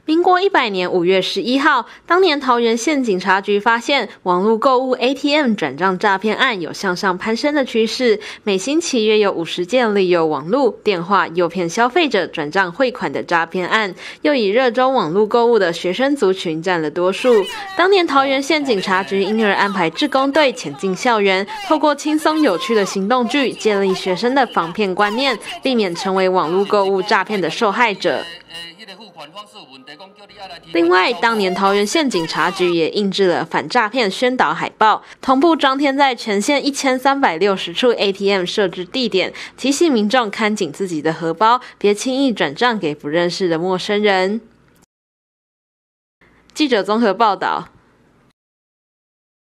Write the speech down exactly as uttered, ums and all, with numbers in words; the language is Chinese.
民国一百年五月十一号，当年桃园县警察局发现网络购物 A T M 转账诈骗案有向上攀升的趋势，每星期约有五十件利用网络、电话诱骗消费者转账汇款的诈骗案，又以热衷网络购物的学生族群占了多数。当年桃园县警察局因而安排志工队前进校园，透过轻松有趣的行动剧，建立学生的防骗观念，避免成为网络购物诈骗的受害者。另外，当年桃园县警察局也印制了反诈骗宣导海报，同步张贴在全县一千三百六十处 A T M 设置地点，提醒民众看紧自己的荷包，别轻易转账给不认识的陌生人。记者综合报道。